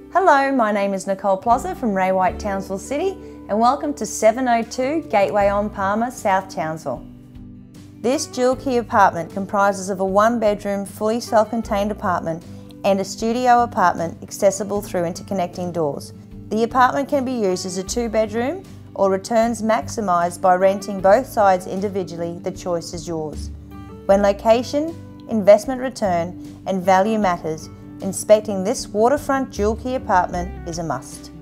Hello, my name is Nicole Plozza from Ray White, Townsville City, and welcome to 702 Gateway on Palmer, South Townsville. This dual key apartment comprises of a one-bedroom, fully self-contained apartment and a studio apartment accessible through interconnecting doors. The apartment can be used as a two-bedroom or returns maximised by renting both sides individually. The choice is yours. When location, investment return and value matters, inspecting this waterfront dual key apartment is a must.